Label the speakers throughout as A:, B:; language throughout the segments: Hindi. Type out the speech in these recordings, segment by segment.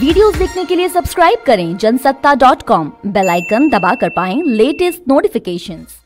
A: वीडियोस देखने के लिए सब्सक्राइब करें जनसत्ता.com, बेल आइकन दबाकर पाएं लेटेस्ट नोटिफिकेशंस।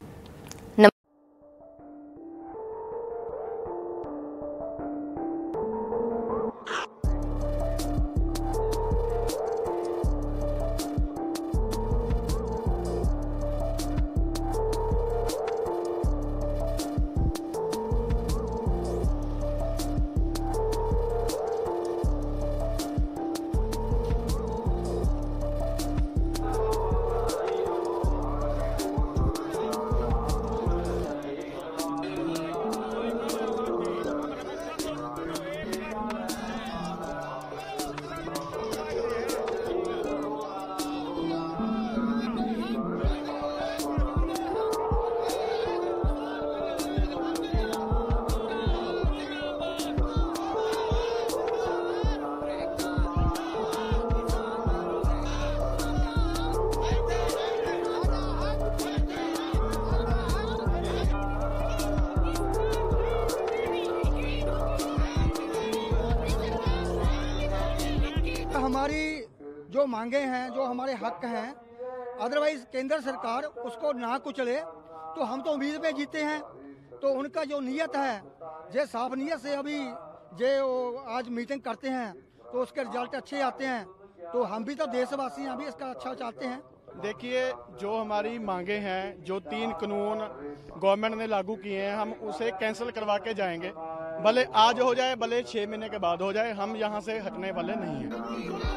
B: हमारी जो मांगे हैं, जो हमारे हक हैं, अदरवाइज केंद्र सरकार उसको ना कुचले तो हम तो उम्मीद पे जीते हैं। तो उनका जो नीयत है, जे साफ नीयत से अभी जे आज मीटिंग करते हैं तो उसके रिजल्ट अच्छे आते हैं। तो हम भी तो देशवासी हैं, भी इसका अच्छा चाहते हैं।
C: देखिए, जो हमारी मांगे हैं, जो 3 कानून गवर्नमेंट ने लागू किए हैं, हम उसे कैंसिल करवा के जाएंगे। भले आज हो जाए, भले 6 महीने के बाद हो जाए, हम यहाँ से हटने वाले नहीं हैं।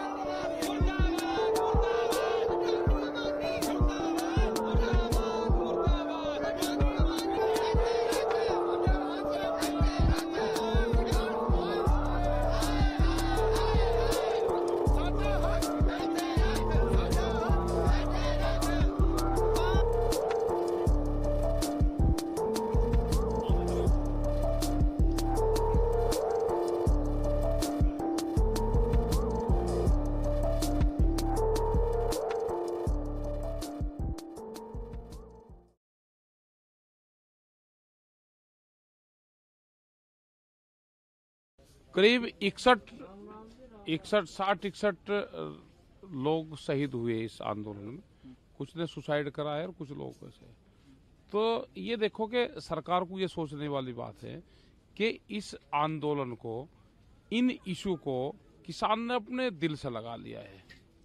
D: करीब 61 लोग शहीद हुए इस आंदोलन में। कुछ ने सुसाइड कराया और कुछ लोग ऐसे। तो ये देखो कि सरकार को ये सोचने वाली बात है कि इस आंदोलन को, इन इशू को किसान ने अपने दिल से लगा लिया है।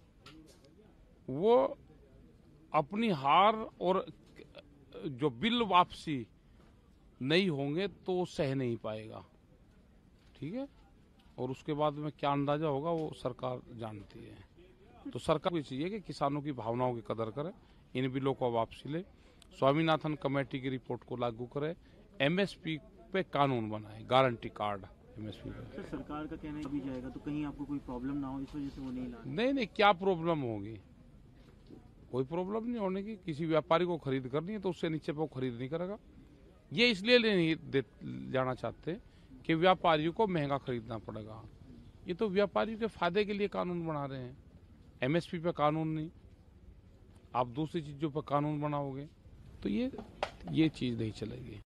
D: वो अपनी हार और जो बिल वापसी नहीं होंगे तो वो सह नहीं पाएगा, ठीक है। और उसके बाद में क्या अंदाजा होगा वो सरकार जानती है। तो सरकार को चाहिए कि किसानों की भावनाओं की कदर करे, इन बिलों को वापसी ले, स्वामीनाथन कमेटी की रिपोर्ट को लागू करे, एमएसपी पे कानून बनाए, गारंटी कार्ड एमएसपी पे।
E: सरकार का कहना भी जाएगा तो कहीं आपको कोई प्रॉब्लम ना हो, इस वजह से वो नहीं ला।
D: नहीं, क्या प्रॉब्लम होगी? कोई प्रॉब्लम नहीं होने की। किसी व्यापारी को खरीद करनी है तो उससे नीचे पे वो खरीद नहीं करेगा। ये इसलिए नहीं जाना चाहते कि व्यापारियों को महंगा खरीदना पड़ेगा। ये तो व्यापारियों के फायदे के लिए कानून बना रहे हैं। एमएसपी पे कानून नहीं, आप दूसरी चीजों पर कानून बनाओगे तो ये चीज नहीं चलेगी।